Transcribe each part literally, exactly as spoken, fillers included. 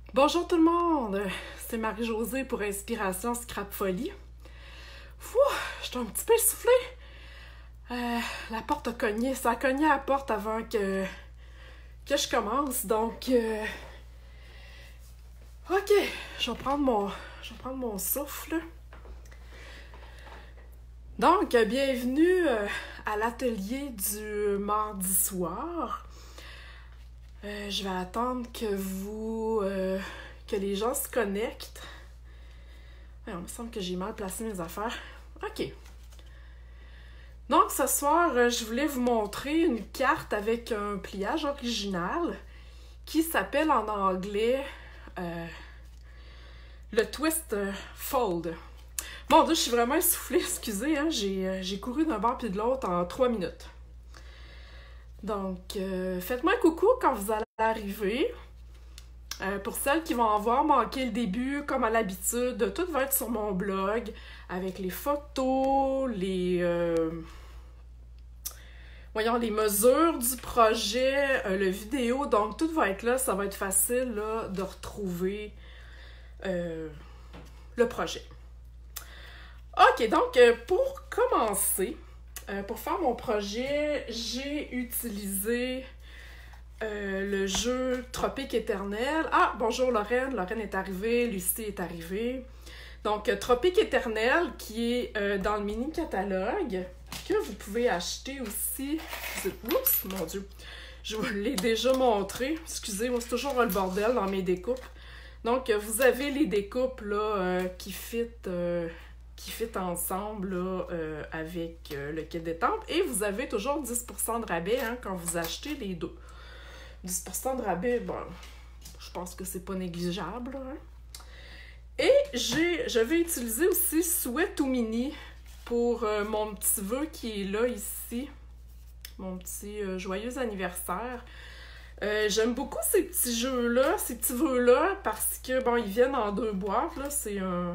Bonjour tout le monde, c'est Marie-Josée pour Inspiration Scrap Folie. Fouh, j'étais un petit peu essoufflée. Euh, la porte a cogné, ça a cogné à la porte avant que, que je commence, donc... Euh, ok, je vais prendre mon, je vais prendre mon souffle. Donc, bienvenue euh, à l'atelier du mardi soir. Euh, je vais attendre que vous... Euh, que les gens se connectent. Ouais, il me semble que j'ai mal placé mes affaires. OK. Donc, ce soir, euh, je voulais vous montrer une carte avec un pliage original qui s'appelle en anglais euh, le Twist Fold. Mon Dieu, je suis vraiment essoufflée, excusez, hein, j'ai, euh, j'ai couru d'un bord puis de l'autre en trois minutes. Donc, euh, faites-moi un coucou quand vous allez arriver. Euh, pour celles qui vont avoir manqué le début, comme à l'habitude, tout va être sur mon blog, avec les photos, les... Euh, voyons, les mesures du projet, euh, le vidéo, donc tout va être là, ça va être facile là, de retrouver euh, le projet. Ok, donc euh, pour commencer, euh, pour faire mon projet, j'ai utilisé euh, le jeu Tropique Éternel. Ah, bonjour Lorraine, Lorraine est arrivée, Lucie est arrivée. Donc, euh, Tropique Éternel, qui est euh, dans le mini-catalogue, que vous pouvez acheter aussi. Oups, mon Dieu, je vous l'ai déjà montré. Excusez-moi, c'est toujours le bordel dans mes découpes. Donc, euh, vous avez les découpes là, euh, qui fit... Euh, qui fit ensemble là, euh, avec euh, le kit d'étampe. Et vous avez toujours dix pour cent de rabais hein, quand vous achetez les deux. dix pour cent de rabais, bon, je pense que c'est pas négligeable. Hein. Et j'ai, je vais utiliser aussi Sweat ou Mini pour euh, mon petit vœu qui est là, ici. Mon petit euh, joyeux anniversaire. Euh, j'aime beaucoup ces petits jeux-là, ces petits vœux-là, parce que, bon, ils viennent en deux boîtes, là. C'est un...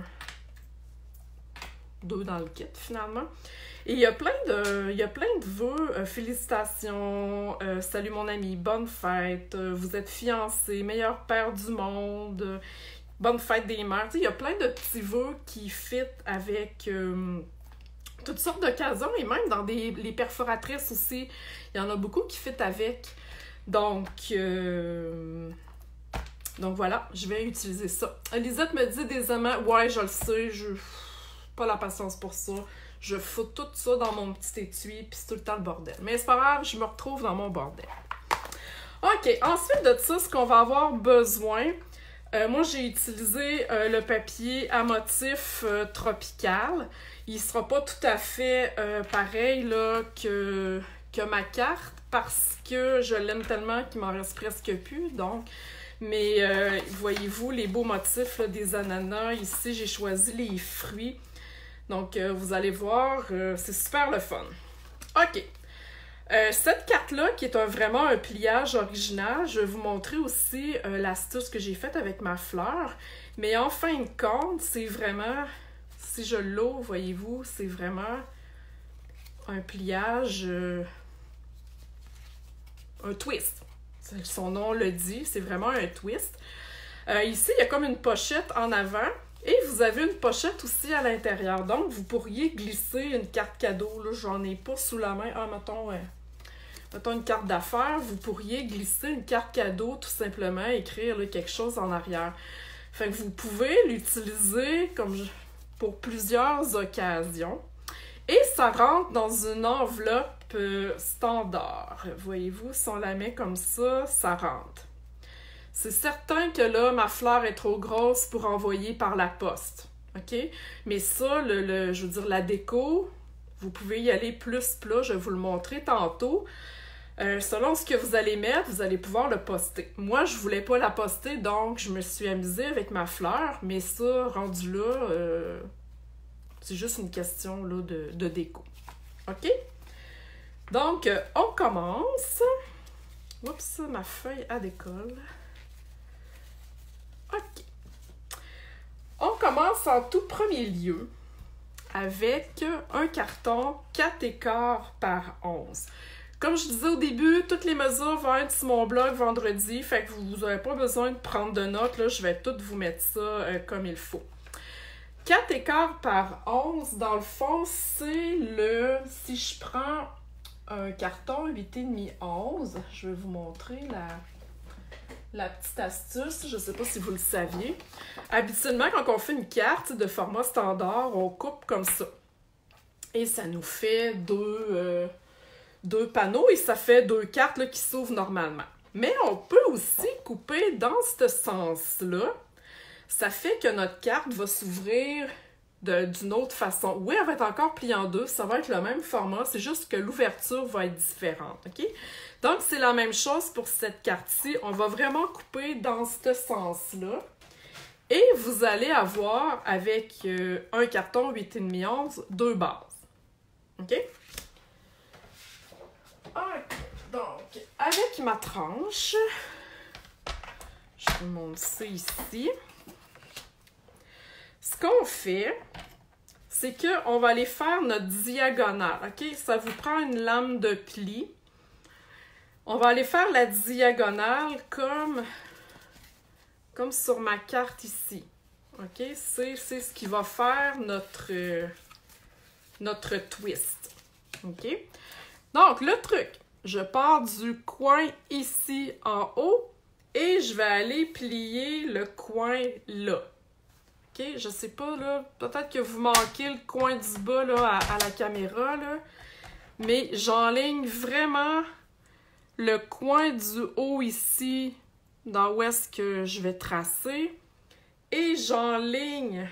deux dans le kit, finalement. Et il y a plein de, il y a plein de vœux. Euh, félicitations, euh, salut mon ami, bonne fête, euh, vous êtes fiancés, meilleur père du monde, euh, bonne fête des mères. Tu sais, il y a plein de petits vœux qui fit avec euh, toutes sortes d'occasions et même dans des, les perforatrices aussi. Il y en a beaucoup qui fit avec. Donc, euh, donc voilà, je vais utiliser ça. Lisette me dit des aimants. Ouais, je le sais, je pas la patience pour ça. Je fous tout ça dans mon petit étui, puis c'est tout le temps le bordel. Mais c'est pas grave, je me retrouve dans mon bordel. OK, ensuite de ça, ce qu'on va avoir besoin, euh, moi j'ai utilisé euh, le papier à motif euh, tropical. Il sera pas tout à fait euh, pareil là, que, que ma carte, parce que je l'aime tellement qu'il m'en reste presque plus, donc... Mais euh, voyez-vous, les beaux motifs là, des ananas, ici j'ai choisi les fruits. Donc, euh, vous allez voir, euh, c'est super le fun. OK. Euh, cette carte-là, qui est un, vraiment un pliage original, je vais vous montrer aussi euh, l'astuce que j'ai faite avec ma fleur. Mais en fin de compte, c'est vraiment, si je l'ouvre, voyez-vous, c'est vraiment un pliage, euh, un twist. Son nom le dit, c'est vraiment un twist. Euh, ici, il y a comme une pochette en avant. Et vous avez une pochette aussi à l'intérieur. Donc, vous pourriez glisser une carte cadeau. Là, j'en ai pas sous la main. Ah, mettons, euh, mettons une carte d'affaires. Vous pourriez glisser une carte cadeau, tout simplement, écrire là, quelque chose en arrière. Fait que vous pouvez l'utiliser comme je... pour plusieurs occasions. Et ça rentre dans une enveloppe euh, standard. Voyez-vous, si on la met comme ça, ça rentre. C'est certain que là, ma fleur est trop grosse pour envoyer par la poste, OK? Mais ça, le, le, je veux dire, la déco, vous pouvez y aller plus plat, je vais vous le montrer tantôt. Euh, selon ce que vous allez mettre, vous allez pouvoir le poster. Moi, je voulais pas la poster, donc je me suis amusée avec ma fleur, mais ça, rendu là, euh, c'est juste une question là, de, de déco, OK? Donc, euh, on commence. Oups, ma feuille à décolle. OK. On commence en tout premier lieu avec un carton quatre et quart par onze. Comme je disais au début, toutes les mesures vont être sur mon blog vendredi, fait que vous n'aurez pas besoin de prendre de notes, là, je vais toutes vous mettre ça euh, comme il faut. quatre écarts par onze, dans le fond, c'est le... Si je prends un carton huit virgule cinq onze, je vais vous montrer la, la petite astuce, je ne sais pas si vous le saviez. Habituellement, quand on fait une carte de format standard, on coupe comme ça. Et ça nous fait deux... Euh, deux panneaux et ça fait deux cartes là, qui s'ouvrent normalement. Mais on peut aussi couper dans ce sens-là. Ça fait que notre carte va s'ouvrir d'une autre façon. Oui, elle va être encore pliée en deux, ça va être le même format, c'est juste que l'ouverture va être différente, ok? Donc, c'est la même chose pour cette carte-ci. On va vraiment couper dans ce sens-là. Et vous allez avoir, avec euh, un carton huit virgule cinq onze, deux bases. OK? Ok, donc, avec ma tranche, je vous montre ça ici. Ce qu'on fait, c'est qu'on va aller faire notre diagonale, ok? Ça vous prend une lame de pli. On va aller faire la diagonale comme, comme sur ma carte ici, ok? C'est ce qui va faire notre, notre twist, ok? Donc, le truc, je pars du coin ici en haut et je vais aller plier le coin là. OK? Je sais pas, là, peut-être que vous manquez le coin du bas là, à, à la caméra, là, mais j'enligne vraiment le coin du haut ici, dans où est-ce que je vais tracer, et j'enligne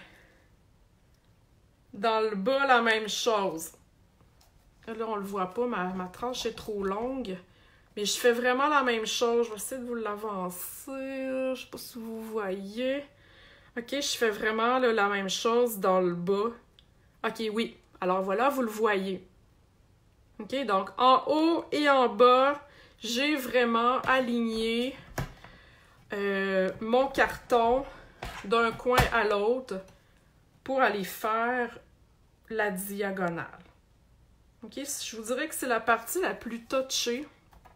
dans le bas la même chose. Là, on le voit pas, ma, ma tranche est trop longue. Mais je fais vraiment la même chose. Je vais essayer de vous l'avancer. Je sais pas si vous voyez. OK, je fais vraiment là, la même chose dans le bas. OK, oui. Alors voilà, vous le voyez. OK, donc en haut et en bas, j'ai vraiment aligné euh, mon carton d'un coin à l'autre pour aller faire la diagonale. OK, je vous dirais que c'est la partie la plus touchée.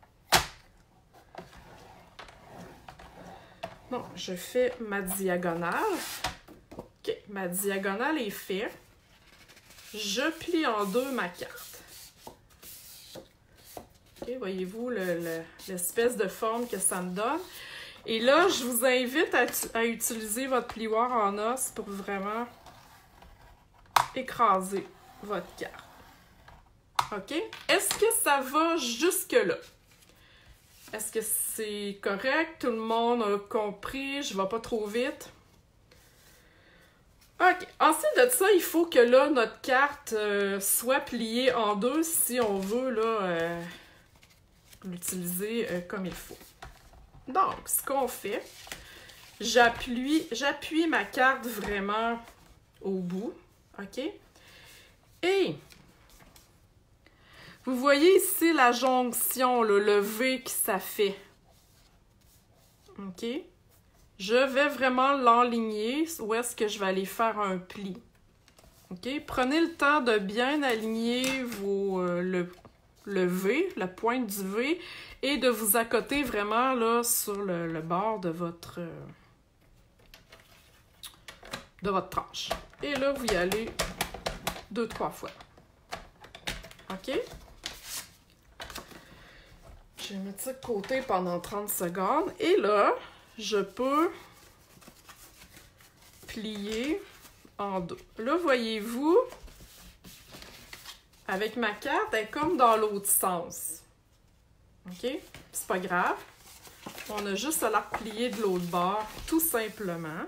Bon, je fais ma diagonale. OK, ma diagonale est faite. Je plie en deux ma carte. OK, voyez-vous l'espèce le, le, de forme que ça me donne. Et là, je vous invite à, à utiliser votre plioir en os pour vraiment écraser votre carte. OK? Est-ce que ça va jusque-là? Est-ce que c'est correct? Tout le monde a compris? Je ne vais pas trop vite? OK. Ensuite de ça, il faut que là, notre carte euh, soit pliée en deux si on veut là euh, l'utiliser euh, comme il faut. Donc, ce qu'on fait, j'appuie, j'appuie ma carte vraiment au bout. OK? Et vous voyez ici la jonction, là, le V que ça fait. OK? Je vais vraiment l'enligner où est-ce que je vais aller faire un pli. OK? Prenez le temps de bien aligner vos, euh, le, le V, la pointe du V, et de vous accoter vraiment là, sur le, le bord de votre, euh, de votre tranche. Et là, vous y allez deux, trois fois. OK? Je vais mettre ça de côté pendant trente secondes. Et là, je peux plier en deux. Là, voyez-vous, avec ma carte, elle est comme dans l'autre sens. OK? C'est pas grave. On a juste à la replier de l'autre bord, tout simplement.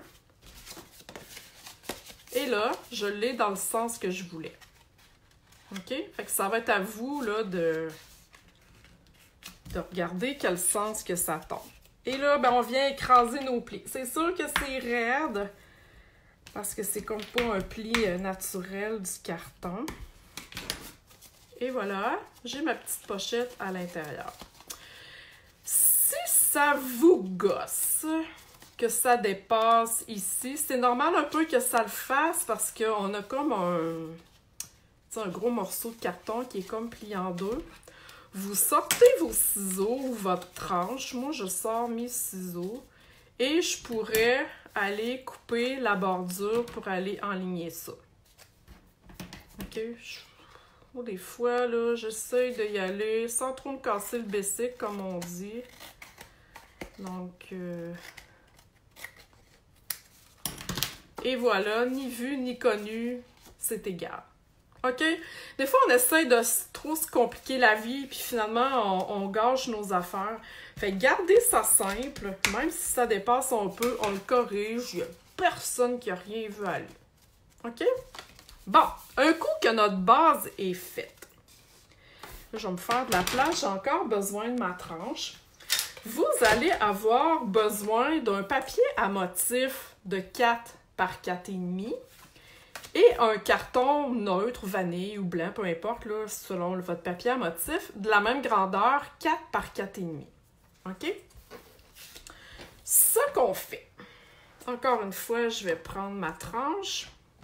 Et là, je l'ai dans le sens que je voulais. OK? Fait que ça va être à vous, là, de... de regarder quel sens que ça tombe. Et là, ben, on vient écraser nos plis. C'est sûr que c'est raide, parce que c'est comme pas un pli naturel du carton. Et voilà, j'ai ma petite pochette à l'intérieur. Si ça vous gosse que ça dépasse ici, c'est normal un peu que ça le fasse, parce qu'on a comme un, un gros morceau de carton qui est comme plié en deux. vous sortez vos ciseaux ou votre tranche. Moi, je sors mes ciseaux et je pourrais aller couper la bordure pour aller enligner ça. OK? Je... Des fois, là, j'essaie d'y aller sans trop me casser le bessic, comme on dit. Donc... Euh... Et voilà, ni vu ni connu, c'est égal. OK? Des fois, on essaie de trop se compliquer la vie, puis finalement, on, on gâche nos affaires. Fait que gardez ça simple, même si ça dépasse un peu, on le corrige. Il n'y a personne qui a rien vu à lui. OK? Bon, un coup que notre base est faite, là, je vais me faire de la place, j'ai encore besoin de ma tranche. Vous allez avoir besoin d'un papier à motif de quatre par quatre virgule cinq et un carton neutre, vanille ou blanc, peu importe, là, selon votre papier à motif, de la même grandeur, quatre par quatre virgule cinq. OK? Ce qu'on fait, encore une fois, je vais prendre ma tranche.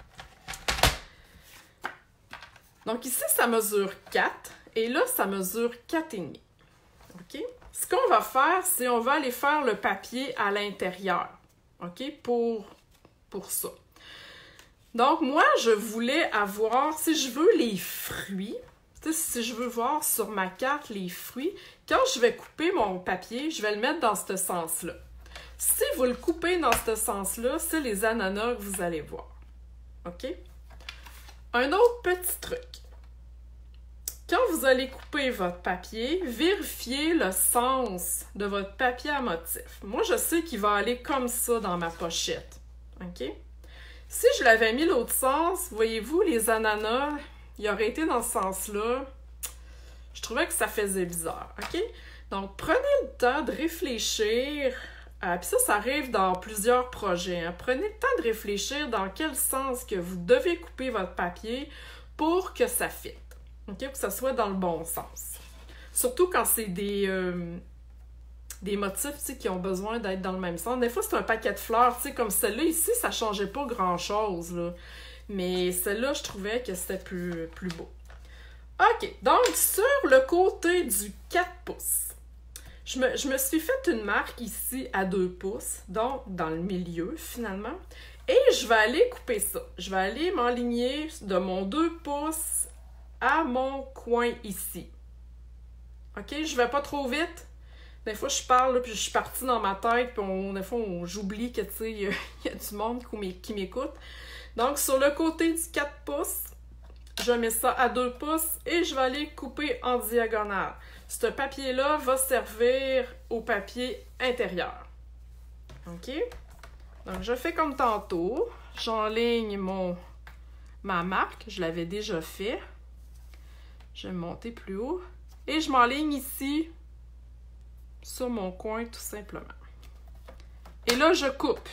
Donc ici, ça mesure quatre et là, ça mesure quatre virgule cinq. OK? Ce qu'on va faire, c'est on va aller faire le papier à l'intérieur. OK? Pour, pour ça. Donc, moi, je voulais avoir, si je veux les fruits, si je veux voir sur ma carte les fruits, quand je vais couper mon papier, je vais le mettre dans ce sens-là. Si vous le coupez dans ce sens-là, c'est les ananas que vous allez voir. OK? Un autre petit truc. Quand vous allez couper votre papier, vérifiez le sens de votre papier à motif. Moi, je sais qu'il va aller comme ça dans ma pochette. OK? Si je l'avais mis l'autre sens, voyez-vous, les ananas, il aurait été dans ce sens-là. Je trouvais que ça faisait bizarre. OK? Donc, prenez le temps de réfléchir. Euh, Puis ça, ça arrive dans plusieurs projets. Hein. Prenez le temps de réfléchir dans quel sens que vous devez couper votre papier pour que ça fitte. OK? Pour que ça soit dans le bon sens. Surtout quand c'est des, euh, des motifs qui ont besoin d'être dans le même sens. Des fois, c'est un paquet de fleurs. Comme celle-là ici, ça ne changeait pas grand-chose. Là. Mais celle-là, je trouvais que c'était plus, plus beau. OK. Donc, sur le côté du quatre pouces, je me, je me suis fait une marque ici à deux pouces. Donc, dans le milieu, finalement. Et je vais aller couper ça. Je vais aller m'enligner de mon deux pouces à mon coin ici. OK? Je vais pas trop vite. Des fois, je parle, là, puis je suis partie dans ma tête, puis on, des fois, j'oublie que, tu sais, il y, y a du monde qui m'écoute. Donc, sur le côté du quatre pouces, je mets ça à deux pouces et je vais aller couper en diagonale. Ce papier-là va servir au papier intérieur. OK? Donc, je fais comme tantôt. J'enligne mon ma marque. Je l'avais déjà fait. Je vais monter plus haut. Et je m'enligne ici sur mon coin, tout simplement. Et là, je coupe.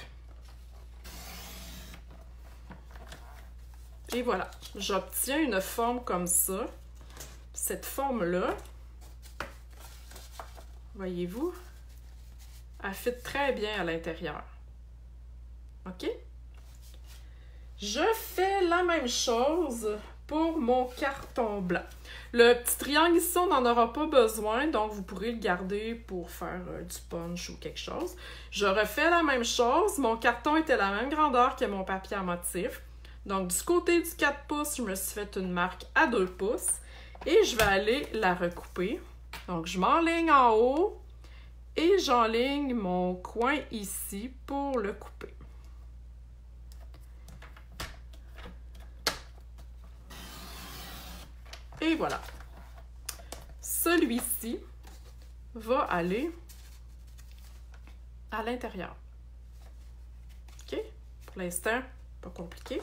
Et voilà. J'obtiens une forme comme ça. Cette forme-là, voyez-vous, elle fit très bien à l'intérieur. OK? Je fais la même chose pour mon carton blanc. Le petit triangle ici, on n'en aura pas besoin, donc vous pourrez le garder pour faire euh, du punch ou quelque chose. Je refais la même chose. Mon carton était la même grandeur que mon papier à motif. Donc, du côté du quatre pouces, je me suis fait une marque à deux pouces et je vais aller la recouper. Donc, je m'enligne en haut et j'enligne mon coin ici pour le couper. Et voilà. Celui-ci va aller à l'intérieur. OK? Pour l'instant, pas compliqué.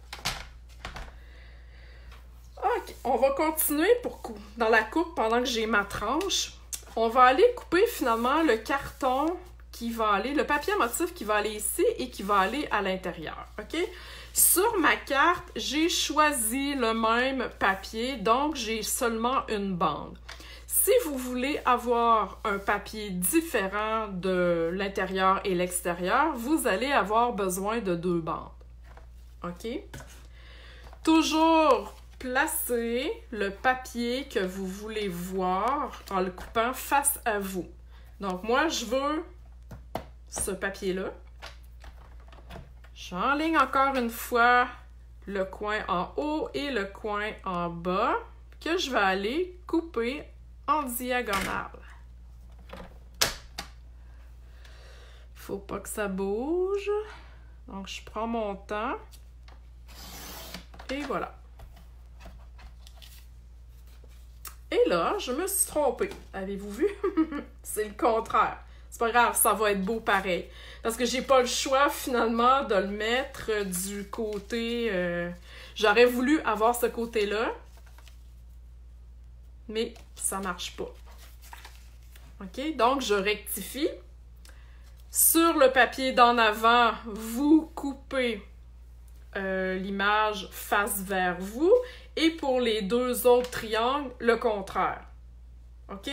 OK, on va continuer pour cou- dans la coupe pendant que j'ai ma tranche. On va aller couper finalement le carton qui va aller, le papier à motif qui va aller ici et qui va aller à l'intérieur. OK? Sur ma carte, j'ai choisi le même papier, donc j'ai seulement une bande. Si vous voulez avoir un papier différent de l'intérieur et l'extérieur, vous allez avoir besoin de deux bandes. OK? Toujours placez le papier que vous voulez voir en le coupant face à vous. Donc, moi, je veux ce papier-là. J'enligne encore une fois le coin en haut et le coin en bas que je vais aller couper en diagonale. Faut pas que ça bouge. Donc, je prends mon temps. Et voilà. Et là, je me suis trompée. Avez-vous vu? C'est le contraire. C'est pas grave, ça va être beau pareil. Parce que j'ai pas le choix, finalement, de le mettre du côté... Euh... J'aurais voulu avoir ce côté-là. Mais ça marche pas. OK? Donc, je rectifie. Sur le papier d'en avant, vous coupez euh, l'image face vers vous. Et pour les deux autres triangles, le contraire. OK?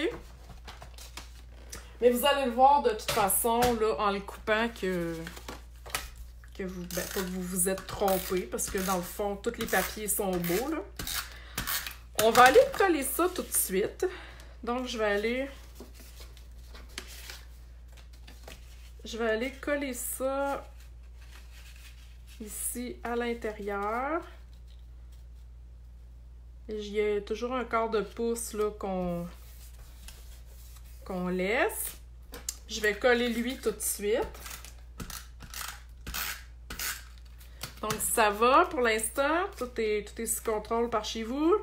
Mais vous allez le voir de toute façon, là, en le coupant, que, que vous ben, pas que vous vous êtes trompé, parce que dans le fond, tous les papiers sont beaux, là. On va aller coller ça tout de suite. Donc, je vais aller... Je vais aller coller ça ici à l'intérieur. Il y a toujours un quart de pouce là qu'on qu'on laisse. Je vais coller lui tout de suite. Donc, ça va pour l'instant. Tout est, tout est sous contrôle par chez vous.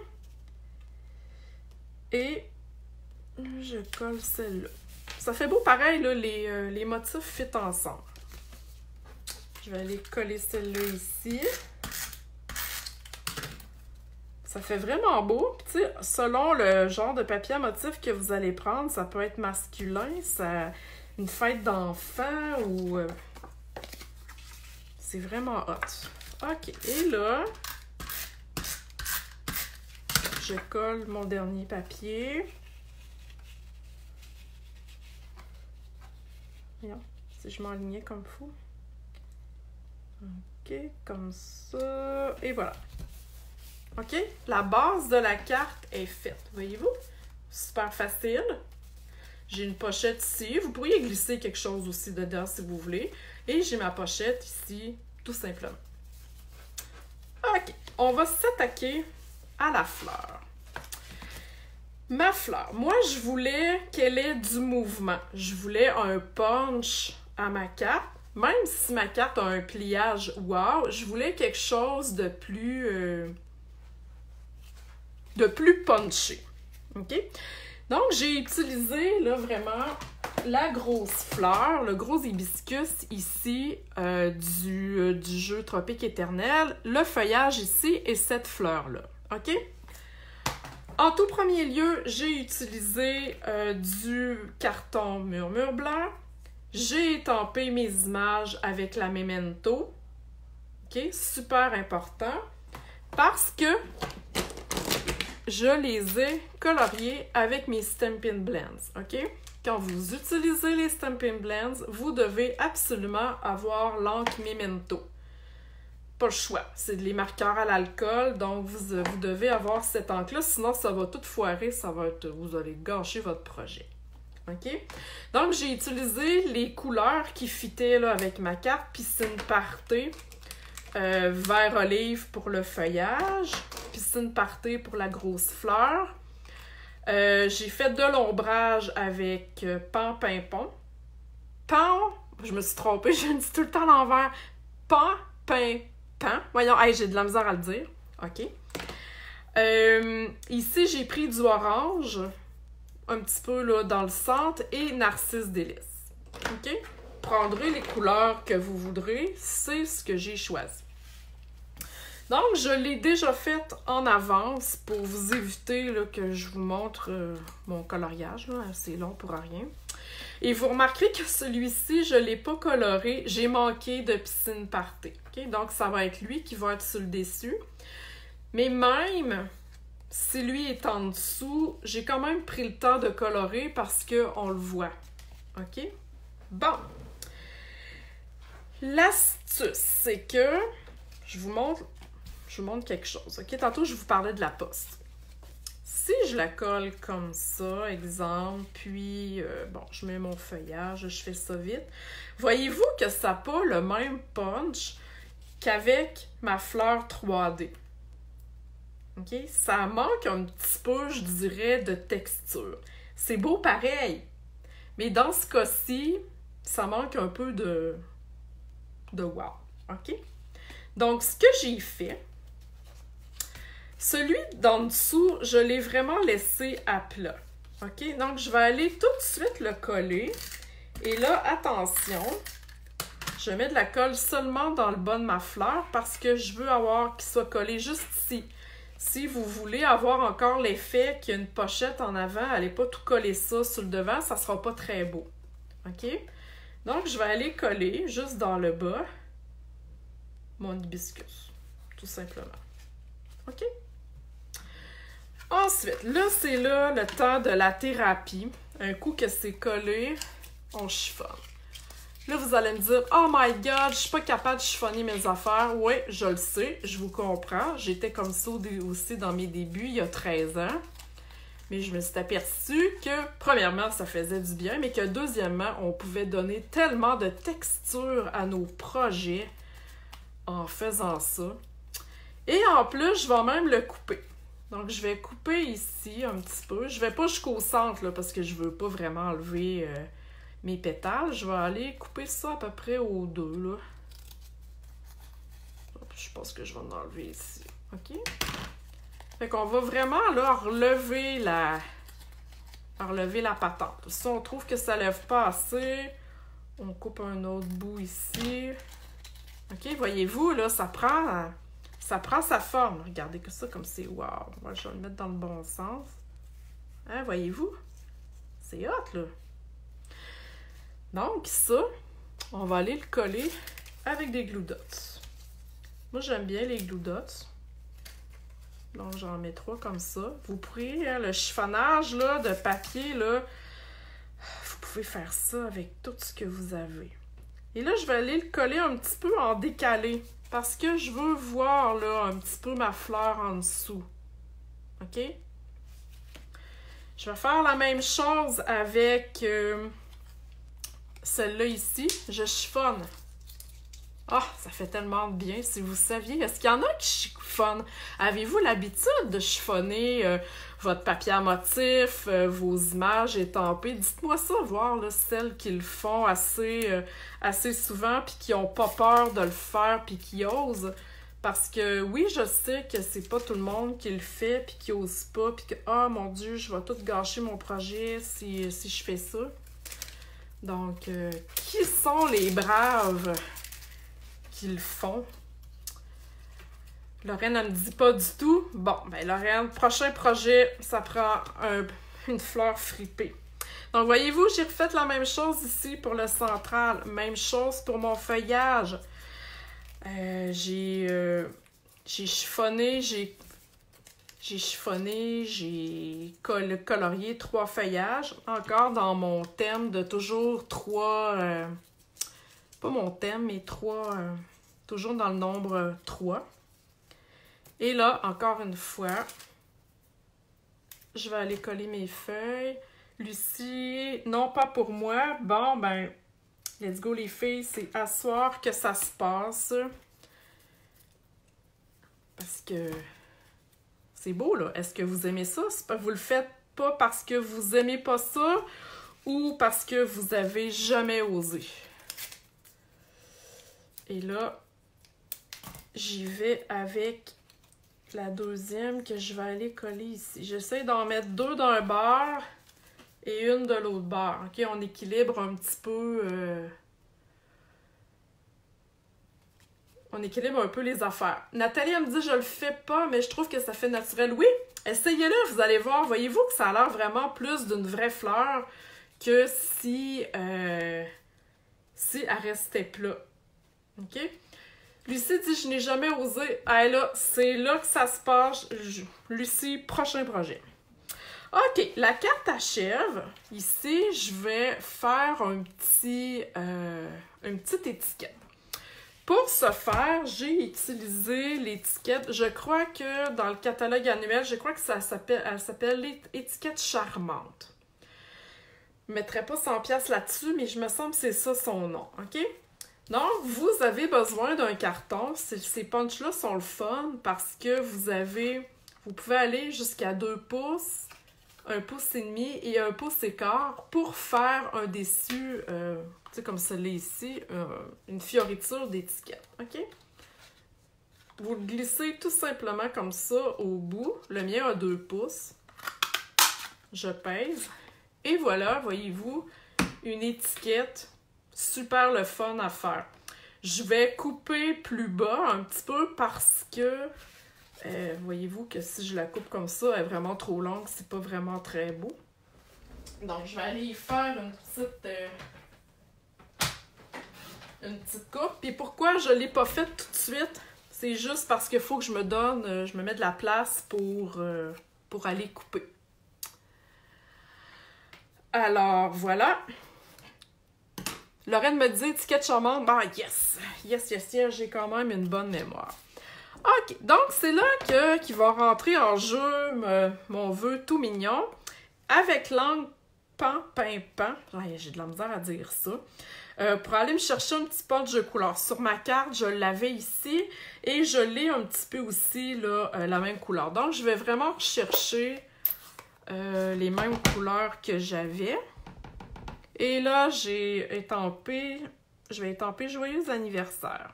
Et je colle celle-là. Ça fait beau pareil, là, les, euh, les motifs fit ensemble. Je vais aller coller celle-là ici. Ça fait vraiment beau. Tu sais, selon le genre de papier à motif que vous allez prendre, ça peut être masculin, ça, une fête d'enfant ou... Euh, c'est vraiment hot. OK. Et là, je colle mon dernier papier. Voyons, si je m'enlignais comme fou. OK, comme ça. Et voilà. OK? La base de la carte est faite. Voyez-vous? Super facile. J'ai une pochette ici. Vous pourriez glisser quelque chose aussi dedans si vous voulez. Et j'ai ma pochette ici, tout simplement. OK. On va s'attaquer à la fleur. Ma fleur. Moi, je voulais qu'elle ait du mouvement. Je voulais un punch à ma carte. Même si ma carte a un pliage wow, je voulais quelque chose de plus... Euh, de plus punché. OK? Donc, j'ai utilisé, là, vraiment, la grosse fleur, le gros hibiscus ici euh, du, euh, du jeu Tropique Éternel, le feuillage ici et cette fleur-là. OK? En tout premier lieu, j'ai utilisé euh, du carton Murmure Blanc. J'ai étampé mes images avec la Memento. OK? Super important. Parce que je les ai coloriés avec mes Stampin' Blends. OK? Quand vous utilisez les Stampin' Blends, vous devez absolument avoir l'encre Memento. Pas le choix. C'est des marqueurs à l'alcool, donc vous, vous devez avoir cette encre-là, sinon ça va tout foirer, ça va être, vous allez gâcher votre projet. OK? Donc, j'ai utilisé les couleurs qui fitaient là, avec ma carte, Piscine Party, euh, vert olive pour le feuillage, Piscine Party pour la grosse fleur. Euh, j'ai fait de l'ombrage avec euh, Pan Pimpon. Pan, je me suis trompée, je le dis tout le temps à l'envers. Pan Pimpon. Pan. Voyons, hey, j'ai de la misère à le dire. OK. Euh, ici, j'ai pris du orange, un petit peu là, dans le centre, et Narcisse Délice. OK? Prendrez les couleurs que vous voudrez, c'est ce que j'ai choisi. Donc, je l'ai déjà fait en avance pour vous éviter là, que je vous montre euh, mon coloriage. C'est long pour rien. Et vous remarquerez que celui-ci, je ne l'ai pas coloré. J'ai manqué de Piscine Party. Okay? Donc, ça va être lui qui va être sur le dessus. Mais même si lui est en dessous, j'ai quand même pris le temps de colorer parce qu'on le voit. OK? Bon. L'astuce, c'est que... Je vous montre... Je je vous montre quelque chose. OK, tantôt, je vous parlais de la poste. Si je la colle comme ça, exemple, puis, euh, bon, je mets mon feuillage, je fais ça vite. Voyez-vous que ça n'a pas le même punch qu'avec ma fleur trois D. OK? Ça manque un petit peu, je dirais, de texture. C'est beau pareil, mais dans ce cas-ci, ça manque un peu de, de wow. OK? Donc, ce que j'ai fait, celui d'en dessous, je l'ai vraiment laissé à plat. OK? Donc, je vais aller tout de suite le coller. Et là, attention, je mets de la colle seulement dans le bas de ma fleur parce que je veux avoir qu'il soit collé juste ici. Si vous voulez avoir encore l'effet qu'il y a une pochette en avant, allez pas tout coller ça sur le devant, ça sera pas très beau. OK? Donc, je vais aller coller juste dans le bas mon hibiscus, tout simplement. OK? Ensuite, là, c'est là le temps de la thérapie. Un coup que c'est collé, on chiffonne. Là, vous allez me dire « Oh my God, je suis pas capable de chiffonner mes affaires. » Oui, je le sais, je vous comprends. J'étais comme ça aussi dans mes débuts, il y a treize ans. Mais je me suis aperçue que, premièrement, ça faisait du bien, mais que, deuxièmement, on pouvait donner tellement de texture à nos projets en faisant ça. Et en plus, je vais même le couper. Donc, je vais couper ici un petit peu. Je vais pas jusqu'au centre, là, parce que je veux pas vraiment enlever euh, mes pétales. Je vais aller couper ça à peu près aux deux, là. Je pense que je vais en enlever ici. OK? Fait qu'on va vraiment, là, relever la... relever la patente. Si on trouve que ça lève pas assez, on coupe un autre bout ici. OK? Voyez-vous, là, ça prend... Ça prend sa forme. Regardez que ça comme c'est wow. Moi, je vais le mettre dans le bon sens. Hein, voyez-vous? C'est hot, là. Donc, ça, on va aller le coller avec des glue dots. Moi, j'aime bien les glue dots. Donc, j'en mets trois comme ça. Vous pourrez, hein, le chiffonnage, là, de papier, là, vous pouvez faire ça avec tout ce que vous avez. Et là, je vais aller le coller un petit peu en décalé. Parce que je veux voir, là, un petit peu ma fleur en dessous. OK? Je vais faire la même chose avec euh, celle-là ici. Je chiffonne. Ah, oh, ça fait tellement de bien, si vous saviez. Est-ce qu'il y en a qui chiffonnent? Avez-vous l'habitude de chiffonner euh, votre papier à motif, euh, vos images étampées? Dites-moi ça, voir là, celles qui le font assez, euh, assez souvent puis qui n'ont pas peur de le faire puis qui osent. Parce que oui, je sais que c'est pas tout le monde qui le fait puis qui ose pas puis que « Ah, oh, mon Dieu, je vais tout gâcher mon projet si, si je fais ça. » Donc, euh, qui sont les braves qui le font? Lorraine, elle me dit pas du tout. Bon, ben Lorraine, prochain projet, ça prend un, une fleur fripée. Donc, voyez-vous, j'ai refait la même chose ici pour le central. Même chose pour mon feuillage. Euh, j'ai euh, j'ai chiffonné, j'ai j'ai chiffonné, j'ai col colorié trois feuillages. Encore dans mon thème de toujours trois... Euh, pas mon thème, mais trois... Euh, toujours dans le nombre trois. Et là, encore une fois, je vais aller coller mes feuilles. Lucie, non pas pour moi. Bon, ben, let's go les filles, c'est à soir que ça se passe. Parce que c'est beau, là. Est-ce que vous aimez ça? Vous le faites pas parce que vous aimez pas ça ou parce que vous avez jamais osé? Et là, j'y vais avec la deuxième que je vais aller coller ici. J'essaie d'en mettre deux d'un bord et une de l'autre bord. OK, on équilibre un petit peu... Euh, on équilibre un peu les affaires. Nathalie, elle me dit, je le fais pas, mais je trouve que ça fait naturel. Oui, essayez-le, vous allez voir. Voyez-vous que ça a l'air vraiment plus d'une vraie fleur que si, euh, si elle restait plat. OK? Lucie dit, je n'ai jamais osé. Ah là, c'est là que ça se passe. Je... Lucie, prochain projet. OK, la carte achève. Ici, je vais faire un petit, euh, une petite étiquette. Pour ce faire, j'ai utilisé l'étiquette, je crois que dans le catalogue annuel, je crois que ça s'appelle, elle s'appelle l'étiquette charmante. Je ne mettrai pas cent piastres là-dessus, mais je me semble que c'est ça son nom, OK? Donc, vous avez besoin d'un carton. Ces punchs-là sont le fun parce que vous avez, vous pouvez aller jusqu'à deux pouces, un pouce et demi et un pouce et quart pour faire un dessus, euh, tu sais, comme celui ici, euh, une fioriture d'étiquette, OK? Vous le glissez tout simplement comme ça au bout. Le mien a deux pouces. Je pèse. Et voilà, voyez-vous, une étiquette super le fun à faire. Je vais couper plus bas un petit peu parce que, euh, voyez-vous que si je la coupe comme ça, elle est vraiment trop longue, c'est pas vraiment très beau. Donc, je vais aller y faire une petite, euh, une petite coupe. Puis pourquoi je l'ai pas faite tout de suite? C'est juste parce qu'il faut que je me donne, euh, je me mets de la place pour, euh, pour aller couper. Alors, voilà. Lorraine me dit étiquette charmante. Ben, yes! Yes, yes, yes, j'ai quand même une bonne mémoire. OK, donc c'est là que qui va rentrer en jeu me, mon vœu tout mignon. Avec l'angle pan, pin, pan. J'ai de la misère à dire ça. Euh, pour aller me chercher un petit punch de couleur. Sur ma carte, je l'avais ici et je l'ai un petit peu aussi, là, euh, la même couleur. Donc, je vais vraiment chercher euh, les mêmes couleurs que j'avais. Et là, j'ai étampé, je vais étamper Joyeux anniversaire.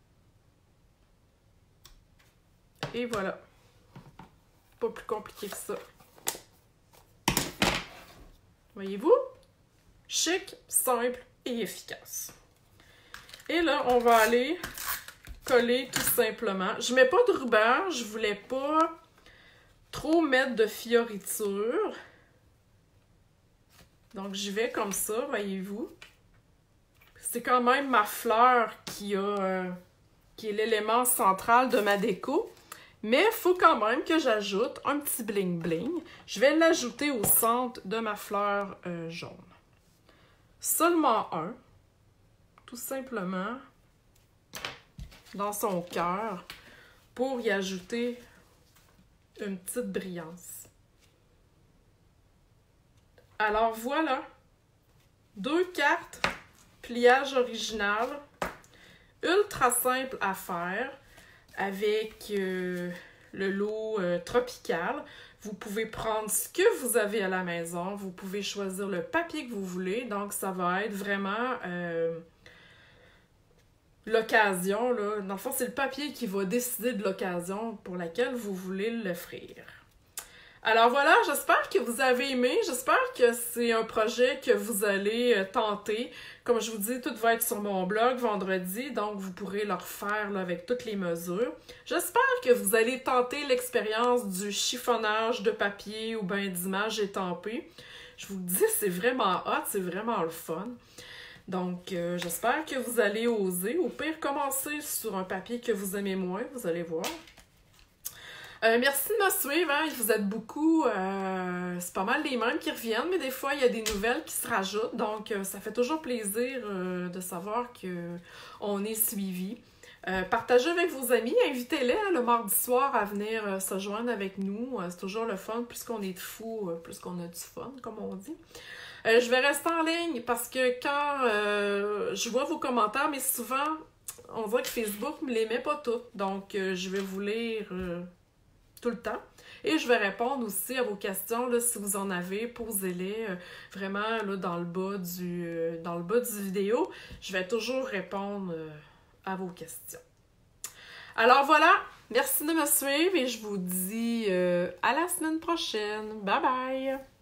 Et voilà. Pas plus compliqué que ça. Voyez-vous? Chic, simple et efficace. Et là, on va aller coller tout simplement. Je mets pas de ruban, je voulais pas trop mettre de fioritures. Donc, j'y vais comme ça, voyez-vous. C'est quand même ma fleur qui, a, euh, qui est l'élément central de ma déco. Mais il faut quand même que j'ajoute un petit bling-bling. Je vais l'ajouter au centre de ma fleur euh, jaune. Seulement un. Tout simplement dans son cœur pour y ajouter une petite brillance. Alors voilà, deux cartes, pliage original, ultra simple à faire avec euh, le lot euh, tropical. Vous pouvez prendre ce que vous avez à la maison, vous pouvez choisir le papier que vous voulez, donc ça va être vraiment euh, l'occasion, là. Dans le fond, c'est le papier qui va décider de l'occasion pour laquelle vous voulez l'offrir. Alors voilà, j'espère que vous avez aimé, j'espère que c'est un projet que vous allez euh, tenter. Comme je vous dis, tout va être sur mon blog vendredi, donc vous pourrez le refaire là, avec toutes les mesures. J'espère que vous allez tenter l'expérience du chiffonnage de papier ou bien d'images étampées. Je vous le dis, c'est vraiment hot, c'est vraiment le fun. Donc, euh, j'espère que vous allez oser. Au pire, commencez sur un papier que vous aimez moins, vous allez voir. Euh, merci de me suivre, hein. Vous êtes beaucoup, euh, c'est pas mal les mêmes qui reviennent, mais des fois, il y a des nouvelles qui se rajoutent, donc euh, ça fait toujours plaisir euh, de savoir qu'on est suivi. Euh, partagez avec vos amis, invitez-les hein, le mardi soir à venir euh, se joindre avec nous, euh, c'est toujours le fun, plus qu'on est de fous, euh, plus qu'on a du fun, comme on dit. Euh, je vais rester en ligne parce que quand euh, je vois vos commentaires, mais souvent, on voit que Facebook ne me les met pas toutes, donc euh, je vais vous lire... Euh, tout le temps. Et je vais répondre aussi à vos questions, là, si vous en avez, posez-les euh, vraiment là, dans le bas du euh, dans le bas du vidéo. Je vais toujours répondre euh, à vos questions. Alors voilà, merci de me suivre et je vous dis euh, à la semaine prochaine. Bye bye!